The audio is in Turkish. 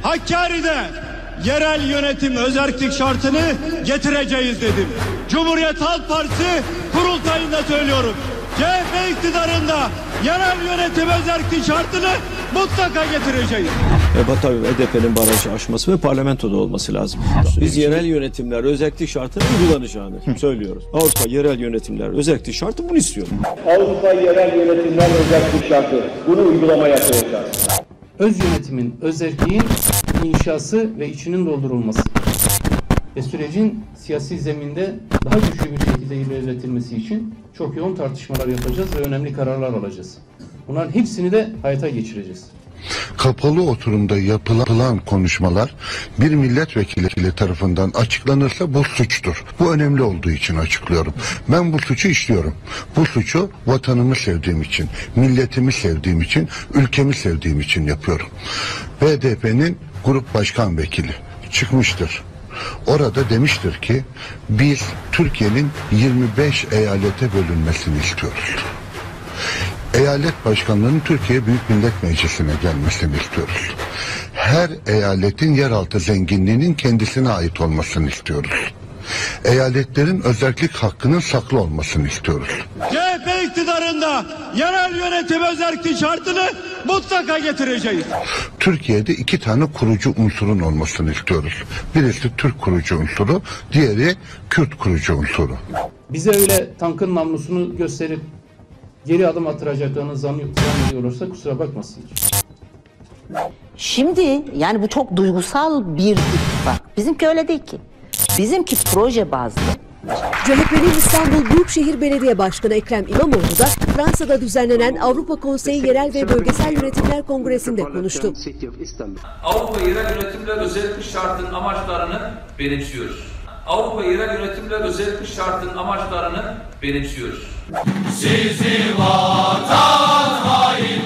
Hakkari'de yerel yönetim özerklik şartını getireceğiz dedim. Cumhuriyet Halk Partisi kurultayında söylüyorum. CHP iktidarında yerel yönetim özerklik şartını mutlaka getireceğiz. Tabii HDP'nin barajı aşması ve parlamentoda olması lazım. Biz yerel yönetimler özellik şartının uygulanacağını söylüyoruz. Avrupa yerel yönetimler özellik şartı bunu istiyor. Avrupa yerel yönetimler özellik şartı bunu uygulamaya koyacağız. Öz yönetimin, özelliğin inşası ve içinin doldurulması ve sürecin siyasi zeminde daha güçlü bir şekilde ilerletilmesi için çok yoğun tartışmalar yapacağız ve önemli kararlar alacağız. Bunların hepsini de hayata geçireceğiz. Kapalı oturumda yapılan konuşmalar bir milletvekili tarafından açıklanırsa bu suçtur. Bu önemli olduğu için açıklıyorum. Ben bu suçu işliyorum. Bu suçu vatanımı sevdiğim için, milletimi sevdiğim için, ülkemi sevdiğim için yapıyorum. HDP'nin grup başkan vekili çıkmıştır. Orada demiştir ki biz Türkiye'nin 25 eyalete bölünmesini istiyoruz. Eyalet başkanlığının Türkiye Büyük Millet Meclisi'ne gelmesini istiyoruz. Her eyaletin yeraltı zenginliğinin kendisine ait olmasını istiyoruz. Eyaletlerin özellik hakkının saklı olmasını istiyoruz. CHP iktidarında yerel yönetim özellik şartını mutlaka getireceğiz. Türkiye'de 2 tane kurucu unsurun olmasını istiyoruz. Birisi Türk kurucu unsuru, diğeri Kürt kurucu unsuru. Bize öyle tankın namlusunu gösterip geri adım attıracaklarını zannediyorlarsa kusura bakmasınlar. Şimdi yani bu çok duygusal bir ittifak. Bizimki öyle değil ki. Bizimki proje bazlı. CHP'nin İstanbul Büyükşehir Belediye Başkanı Ekrem İmamoğlu da Fransa'da düzenlenen Avrupa Konseyi Yerel ve Bölgesel Yönetimler Kongresi'nde konuştu. Avrupa Yerel Yönetimler Özellik Şartı'nın amaçlarını benimsiyoruz. Avrupa Yerel Yönetimler Özellik Şartı'nın amaçlarını benimsiyoruz. Sizi vatan haini